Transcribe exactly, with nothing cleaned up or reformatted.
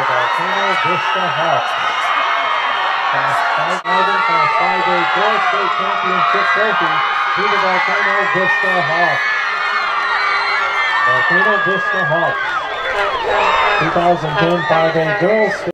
Volcano Vista Hawks. Class five Northern, Class five A Girls State Championship trophy to the Volcano Vista Hawks. Volcano Vista Hawks. twenty ten five A Girls